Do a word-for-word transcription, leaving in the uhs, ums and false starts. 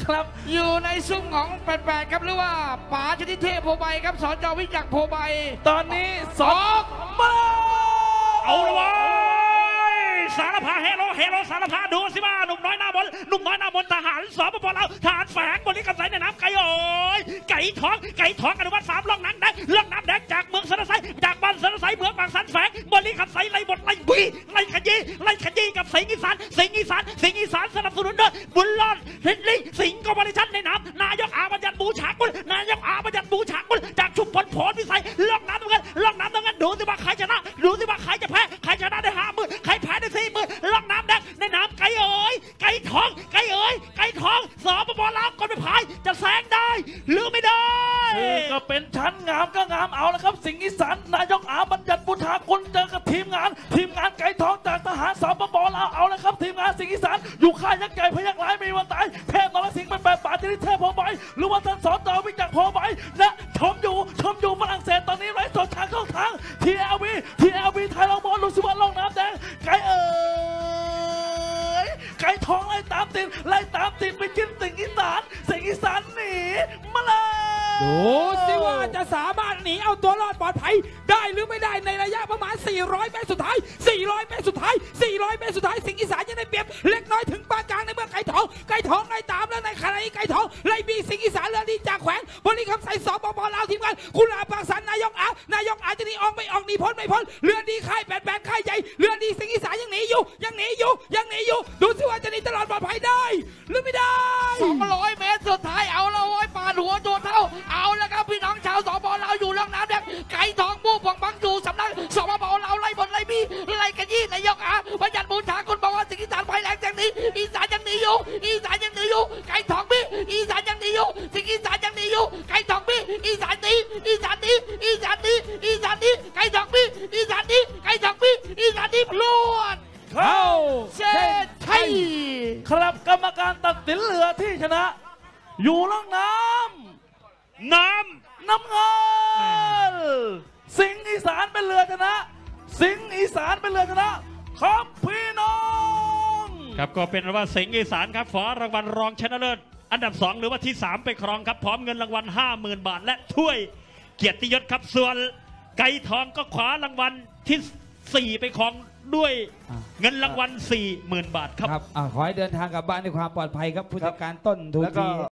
ครับอยู่ในซุ้มของแปดครับหรือว่าป๋าชนิดเทพโพใบครับสจวิจักรโพใบตอนนี้สองมาเอาละวะสารพาเฮโร่เฮโร่สารพาดูสิว่าหนุ่มน้อยหน้ามนหนุ่มน้อยหน้ามนทหารสปปลาวทหารแฝงบริการใส่ในน้ำไก่โอ้ยไก่ท้องไก่ท้องอนุวัตสามล่องน้ำแดงล่องน้ำแดงจากเมืองสระไซจากบ้านสระไซเมืองบางสันแฝงบริการใส่ไล่บดไล่บีไล่ขยี้ไล่ขยี้กับสิงห์อีสานสิงห์อีสานสิงห์อีสานสนับสนุนโดยบุญรอดเฮนรี่สิงห์กบริชันในน้ำนายกอาบัญญัติบูชากุลนายกอาบัญญัติบูชากุลจากชุมพลผลวิสัยล่องน้ำตรงนั้นล่องน้ำตรงนั้นดูสิว่าใครชนะดูสิว่าใครจะแพ้ใครชนะได้ห้าหมื่นใครแพ้ได้สี่หมื่นล่องน้ำแดงในน้ำไก่เอ๋ยไก่ทองไก่เอ๋ยไก่ทองสปปลาวก่อนไปพายจะแซงได้หรือไม่ได้ก็เป็นชั้นงามก็งามเอาแล้วครับสิงห์อีสานนายกอาบัญญัติบุญหาคุณเจอกับทีมงานทีมงานไก่ทองจากทหารสปปลาวเอาแล้วครับทีมงานสิงห์อีสานอยู่ค่ายยักษ์ใหญ่พยักร้ายมีวันตายเทพนรสิงห์เป็นแบบป่าชนิดเทพโพใบหรือว่าท่านสอนต่อวิจักรโพใบนะชมอยู่ชมอยู่ฝรั่งเศสตอนนี้ไร้สดทางเข้าทางทีเอลวีทีเอลวีไทยลองบอลลุสิวันลงน้ำแดงไก่เอ๋ยไก่ทองไล่ตามติดไล่ตามติดไปกินสิงห์อีสานสิงห์อีสานหนีมาเลยดูสิว่าจะสามารถหนีเอาตัวรอดปลอดภัยได้หรือไม่ได้ในระยะประมาณสี่ร้อยเมตรสุดท้ายสี่ร้อยเมตรสุดท้ายสี่ร้อยเมตรสุดท้ายสิงห์อีสานยังได้เปรียบเล็กน้อยถึงปานกลางในเมื่อไก่ทองไก่ทองไล่ตามแล้วในขณะนี้ไก่ทองไล่บีสิงห์อีสานเรือดีจากแขวงบริคำใส่สปปลาวทีมงานคุณอาปากสันนายกอานายกอาจะหนีออกไม่ออกหนีพ้นไม่พ้นเรือดีค่ายแปดแปดค่ายใหญ่เรือดีสิงห์อีสานยังหนีอยู่ยังหนีอยู่ยังหนีอยู่ดูสิว่าจะหนีตลอดปลอดภัยได้หรือไม่ได้สองร้อยเมตรสุดท้ายเอาละโว้ยปาดหัวโจนเท่าเอาละครับพี่น้องชาวสปปลาวอยู่ล่องน้ำแดงไก่ทองมู่ปองบังอยู่สำนักสปปลาวไล่บนไล่บีไล่ขยี้นายกอาบัญญัติบูชาคุณบอกว่าสิงห์อีสานภัยแรงอย่างนี้อีสานยังหนีอยู่อีสานยังหนีอยู่ไก่ทองบีอีสานยังหนีอยู่สิงห์อีสานยังหนีอยู่ไก่ทองบีอีสานหนีอีสานหนีอีสานหนีอีสานหนีไก่ทองบีอีสานหนีไก่ทองบีอีสานหนีพลวดเข้าเส้นชัยครับกรรมการตัดสินเรือที่ชนะ อยู่ล่องน้ำน้ำน้ำเงินสิงห์อีสานเป็นเรือชนะ สิงห์อีสานเป็นเรือชนะครับพี่น้องครับก็เป็นว่าสิงห์อีสานครับขอรางวัลรองชนะเลิศอันดับสองหรือว่าที่สามไปครองครับพร้อมเงินรางวัลห้าหมื่นบาทและถ้วยเกียรติยศครับส่วนไก่ทองก็คว้ารางวัลที่สี่ไปครองด้วยเงินรางวัล สี่หมื่น บาทครับขอให้เดินทางกลับบ้านด้วยความปลอดภัยครับผู้จัดการต้นทุกที